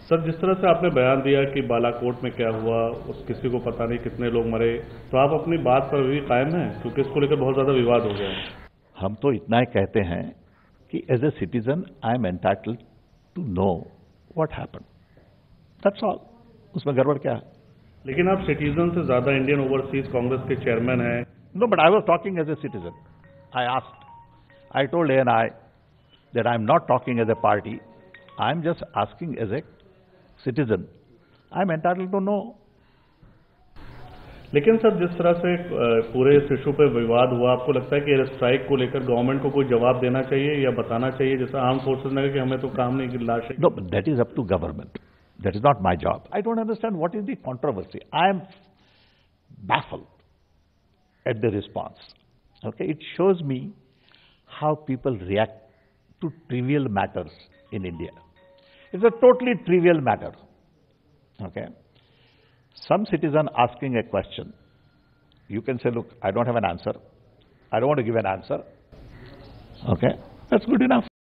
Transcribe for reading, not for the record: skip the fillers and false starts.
Sir, जिस तरह से आपने बयान दिया कि बालाकोट में क्या हुआ, उस किसी को पता नहीं कितने लोग मरे, तो आप अपनी बात पर भी कायम हैं? क्योंकि इसको लेकर बहुत ज्यादा विवाद हो गया है। हम तो इतना ही कहते हैं कि as a citizen I am entitled to know what happened, that's all. उसमें गड़बड़ क्या है? लेकिन आप सिटीजन से ज्यादा इंडियन ओवरसीज कांग्रेस के चेयरमैन हैं। No, but I was talking as a citizen. I told ANI that I am not talking as a party. I am just asking as a citizen. I am entitled to know. लेकिन sir, जिस तरह से पूरे इस issue पे विवाद हुआ, आपको लगता है कि एयर स्ट्राइक को लेकर गवर्नमेंट को कोई जवाब देना चाहिए या बताना चाहिए, जैसा आर्म फोर्सेस ने कहा कि हमें तो काम नहीं की लाश है? No, but that is up to government. That is not my job. I don't understand what is the controversy. I am baffled at the response. Okay, it shows me how people react to trivial matters in India. It's a totally trivial matter. Okay? Some citizen asking a question, you can say, look, I don't have an answer. I don't want to give an answer. Okay? That's good enough.